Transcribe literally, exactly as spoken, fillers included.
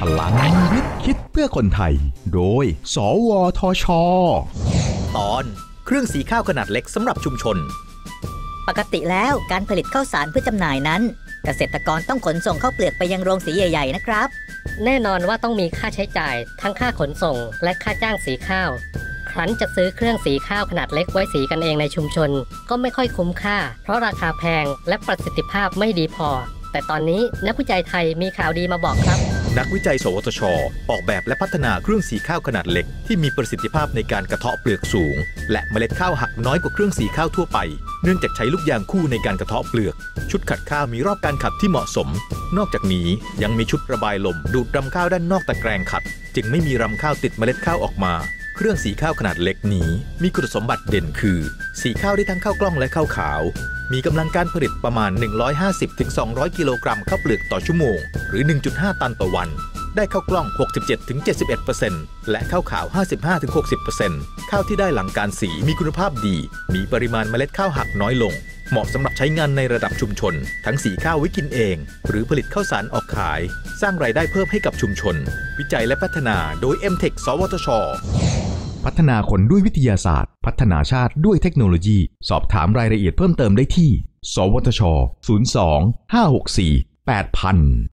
ลังวิทย์คิดเพื่อคนไทยโดยสวทช. ตอนเครื่องสีข้าวขนาดเล็กสำหรับชุมชนปกติแล้วการผลิตข้าวสารเพื่อจำหน่ายนั้นเกษตรกรต้องขนส่งข้าวเปลือกไปยังโรงสีใหญ่ๆนะครับแน่นอนว่าต้องมีค่าใช้จ่ายทั้งค่าขนส่งและค่าจ้างสีข้าวครั้นจะซื้อเครื่องสีข้าวขนาดเล็กไว้สีกันเองในชุมชนก็ไม่ค่อยคุ้มค่าเพราะราคาแพงและประสิทธิภาพไม่ดีพอแต่ตอนนี้นักวิจัยไทยมีข่าวดีมาบอกครับนักวิจัยสวทช.ออกแบบและพัฒนาเครื่องสีข้าวขนาดเล็กที่มีประสิทธิภาพในการกระเทาะเปลือกสูงและเมล็ดข้าวหักน้อยกว่าเครื่องสีข้าวทั่วไปเนื่องจากใช้ลูกยางคู่ในการกระเทาะเปลือกชุดขัดข้าวมีรอบการขัดที่เหมาะสมนอกจากนี้ยังมีชุดระบายลมดูดรำข้าวด้านนอกตะแกรงขัดจึงไม่มีรำข้าวติดเมล็ดข้าวออกมาเครื่องสีข้าวขนาดเล็กนี้มีคุณสมบัติเด่นคือสีข้าวได้ทั้งข้าวกล้องและข้าวขาวมีกำลังการผลิตประมาณ หนึ่งร้อยห้าสิบถึงสองร้อย กิโลกรัมข้าวเปลือกต่อชั่วโมงหรือ หนึ่งจุดห้า ตันต่อวันได้ข้าวกล้อง หกสิบเจ็ดถึงเจ็ดสิบเอ็ดเปอร์เซ็นต์ และข้าวขาว ห้าสิบห้าถึงหกสิบเปอร์เซ็นต์ ข้าวที่ได้หลังการสีมีคุณภาพดีมีปริมาณเมล็ดข้าวหักน้อยลงเหมาะสำหรับใช้งานในระดับชุมชนทั้งสีข้าวไว้กินเองหรือผลิตข้าวสารออกขายสร้างรายได้เพิ่มให้กับชุมชนวิจัยและพัฒนาโดย เอ็ม เทค สวทช. พัฒนาคนด้วยวิทยาศาสตร์พัฒนาชาติด้วยเทคโนโลยีสอบถามรายละเอียดเพิ่มเติมได้ที่สวทช ศูนย์ สอง ห้า หก สี่ แปด ศูนย์ ศูนย์